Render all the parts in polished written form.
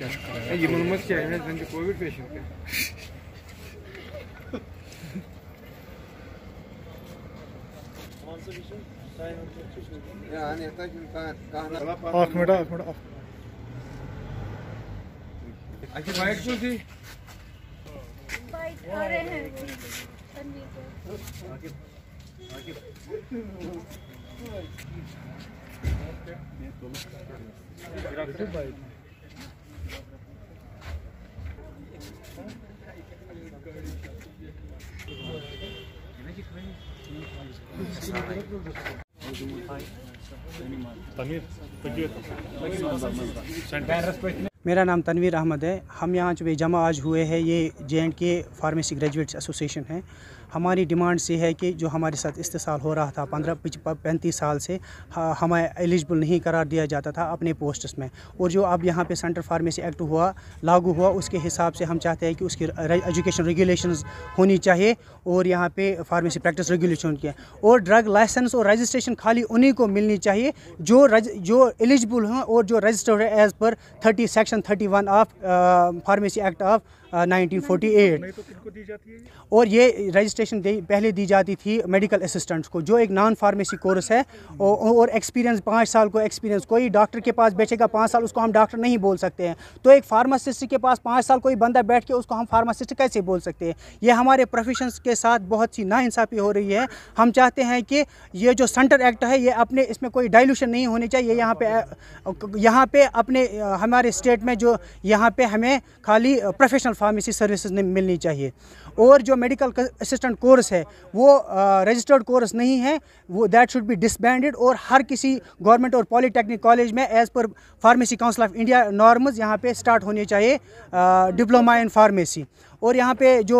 Covid patient white क्यों थी? आ रहे हैं मेरा नाम तनवीर अहमद है। हम यहाँ जो जमा आज हुए हैं ये J&K फार्मेसी ग्रेजुएट्स एसोसिएशन है। हमारी डिमांड ये है कि जो हमारे साथ इस्तेसाल हो रहा था 35 साल से हमें एलिजिबल नहीं करार दिया जाता था अपने पोस्ट्स में, और जो अब यहाँ पे सेंटर फार्मेसी एक्ट लागू हुआ उसके हिसाब से हम चाहते हैं कि उसकी एजुकेशन रेगुलेशंस होनी चाहिए और यहाँ पे फार्मेसी प्रैक्टिस रेगुलेशन की, और ड्रग लाइसेंस और रजिस्ट्रेशन खाली उन्हीं को मिलनी चाहिए जो एलिजिबल हैं और जो रजिस्टर्ड है as per section 31 of pharmacy act of 1948। और ये रजिस्ट्रेशन पहले दी जाती थी मेडिकल असिस्टेंट्स को, जो एक नॉन फार्मेसी कोर्स है, और एक्सपीरियंस 5 साल को एक्सपीरियंस। कोई डॉक्टर के पास बैठेगा 5 साल, उसको हम डॉक्टर नहीं बोल सकते हैं। तो एक फार्मासिस्ट के पास 5 साल कोई बंदा बैठ के उसको हम फार्मासिस्ट कैसे बोल सकते हैं? ये हमारे प्रोफेशंस के साथ बहुत सी नाइंसाफ़ी हो रही है। हम चाहते हैं कि ये जो सेंटर एक्ट है ये अपने इसमें कोई डाइल्यूशन नहीं होनी चाहिए। यहाँ पे अपने हमारे स्टेट में जो यहाँ पे हमें खाली प्रोफेशनल फार्मेसी सर्विसेज मिलनी चाहिए, और जो मेडिकल असिस्टेंट कोर्स है वो रजिस्टर्ड कोर्स नहीं है, वो दैट शुड बी डिसबैंडेड, और हर किसी गवर्नमेंट और पॉलीटेक्निक कॉलेज में as per pharmacy council of India norms यहाँ पे स्टार्ट होने चाहिए डिप्लोमा इन फार्मेसी। और यहाँ पे जो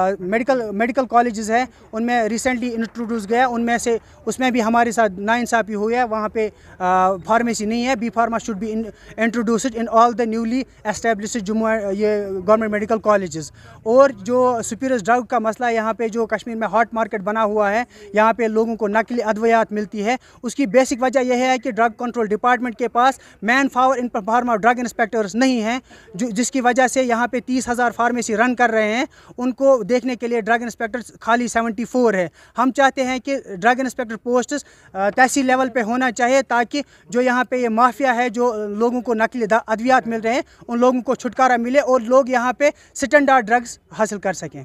मेडिकल कॉलेजेस हैं उनमें रिसेंटली इंट्रोड्यूस गया, उनमें से उसमें भी हमारे साथ नाइंसाफ़ी हुई है। वहाँ पे फार्मेसी नहीं है। B pharma should be introduced in all the newly established Jammu ये गवर्नमेंट मेडिकल कॉलेजेस। और जो सुपीरियर ड्रग का मसला यहाँ पे जो कश्मीर में हॉट मार्केट बना हुआ है, यहाँ पे लोगों को नकली अद्वियात मिलती है, उसकी बेसिक वजह यह है कि ड्रग कंट्रोल डिपार्टमेंट के पास man power in pharma drug inspectors नहीं हैं, जिसकी वजह से यहाँ पे 30,000 फार्मेसी रन कर रहे हैं। उनको देखने के लिए ड्रग इंस्पेक्टर खाली 74 है। हम चाहते हैं कि ड्रग इंस्पेक्टर पोस्ट तहसील लेवल पे होना चाहिए, ताकि जो यहाँ पे ये माफिया है, जो लोगों को नकली अद्वियात मिल रहे हैं, उन लोगों को छुटकारा मिले और लोग यहाँ पे स्टैंडर्ड ड्रग्स हासिल कर सकें।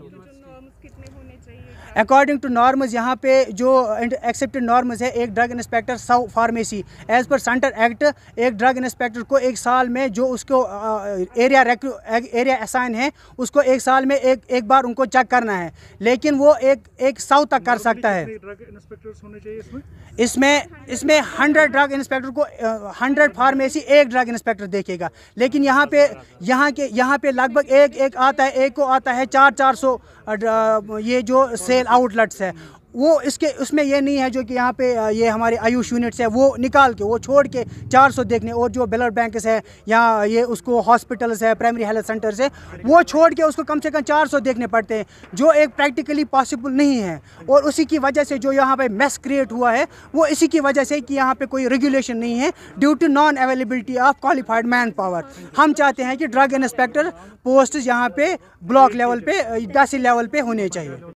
अकॉर्डिंग टू नॉर्म्स यहाँ पे जो एक्सेप्टेड नॉर्म्स है, एक drug inspector 100 pharmacy as per centre act, एक ड्रग इंस्पेक्टर को एक साल में जो उसको एरिया असाइन है उसको एक साल में एक बार उनको चेक करना है, लेकिन वो एक 100 तक कर सकता है। ड्रग इंस्पेक्टर्स होने चाहिए इसमें 100 ड्रग इंस्पेक्टर को 100 फार्मेसी एक ड्रग इंस्पेक्टर देखेगा, लेकिन यहाँ पे लगभग एक आता है, एक को आता है 400 ये जो सेल आउटलेट्स है, वो उसमें ये नहीं है जो कि यहाँ पे ये हमारे आयुष यूनिट्स है वो निकाल के वो छोड़ के 400 देखने, और जो ब्लड बैंक्स है या ये उसको हॉस्पिटल्स है, प्राइमरी हेल्थ सेंटर्स है, वो छोड़ के उसको कम से कम 400 देखने पड़ते हैं, जो एक प्रैक्टिकली पॉसिबल नहीं है। और उसी की वजह से जो यहाँ पे मेस क्रिएट हुआ है वो इसी की वजह से कि यहाँ पे कोई रेगुलेशन नहीं है due to non availability of qualified man power. हम चाहते हैं कि ड्रग इंस्पेक्टर पोस्ट यहाँ पे ब्लॉक लेवल पे, तहसील लेवल पे होने चाहिए।